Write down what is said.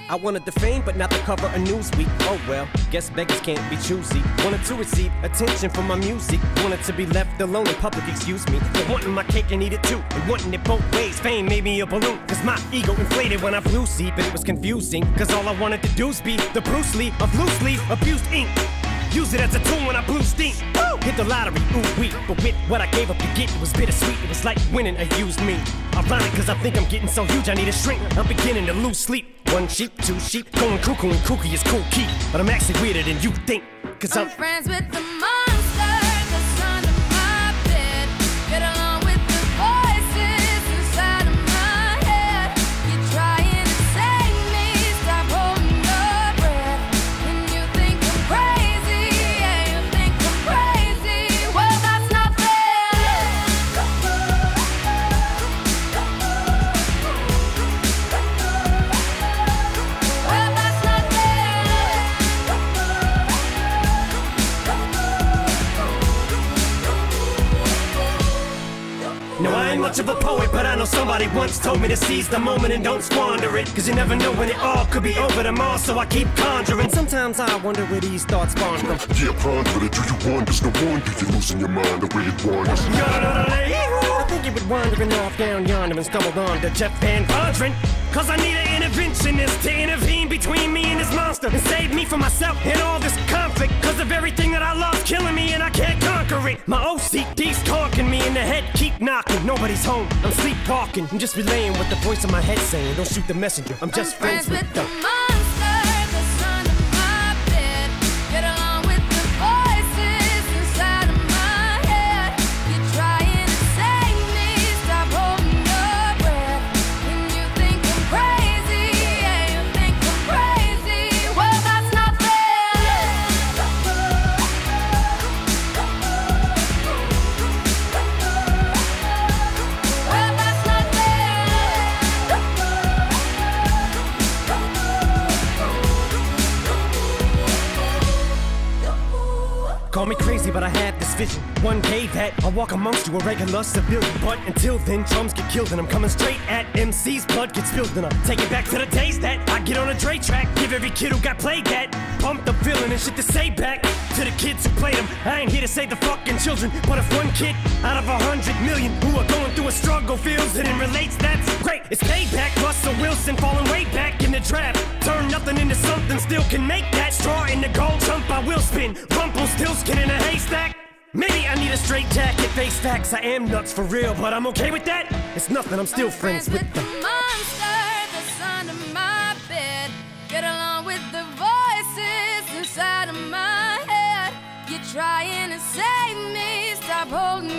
I wanted the fame, but not the cover of Newsweek. Oh well, guess beggars can't be choosy. Wanted to receive attention from my music. Wanted to be left alone in public, excuse me. But wanting my cake and eat it too, and wanting it both ways. Fame made me a balloon, cause my ego inflated when I flew see. But it was confusing, cause all I wanted to do was be the Bruce Lee of loosely abused ink. Use it as a tool when I blew steam. Woo! Hit the lottery, ooh wee. But with what I gave up to get, it was bittersweet. It was like winning a used me. Ironic, cause I think I'm getting so huge I need a shrink. I'm beginning to lose sleep. One sheep, two sheep, going cuckoo and kooky is cool key. But I'm actually weirder than you think, cause I'm friends with the monster that's under my bed. Get along with the voices inside of my head. You're trying to save me, stop holding your breath. And you think I'm crazy, yeah, you think I'm crazy. Well, that's not fair. Well, that's not No, I ain't much of a poet, but I know somebody once told me to seize the moment and don't squander it. Cause you never know when it all could be over tomorrow, so I keep conjuring. Sometimes I wonder where these thoughts spawn from. Yeah, ponder it, do you wonder? No wonder you're losing your mind the way it wanders. I think you were wandering off down yonder and stumbled on to Jeff Van Vondren. Cause I need an interventionist to intervene between me and this monster and save me from myself and all this conflict. Cause of everything that I love's killing me and I can't conquer it. My OCD's conking me in the head, keep knocking. Nobody's home, I'm sleepwalking. I'm just relaying what the voice in my head saying. Don't shoot the messenger, I'm just friends with the monster that's under my bed. Get along with the voices inside of my head. You're trying to save me, stop holding your breath. And you think I'm crazy, yeah, you think I'm crazy. Well, that's not fair. Well, that's not Call me crazy, but I had this vision. One day that I'll walk amongst you, a regular civilian. But until then, drums get killed and I'm coming straight at MC's blood gets spilled. And I take it back to the days that I get on a Dre track. Give every kid who got played that pumped up feeling and shit to say back to the kids who played them. I ain't here to save the fucking children, but if one kid out of 100 million who are going through a struggle feels it and relates, that's great. It's payback. Russell Wilson falling way back in the draft. Turn nothing into something, still can make that straw in the gold jump. I will spin. Rumpelstiltskin in a haystack. Maybe I need a straight jacket, face facts. I am nuts for real, but I'm okay with that. It's nothing, I'm still friends with the monster that's under my bed. Get along with the voices inside of my head. You're trying to save me, stop holding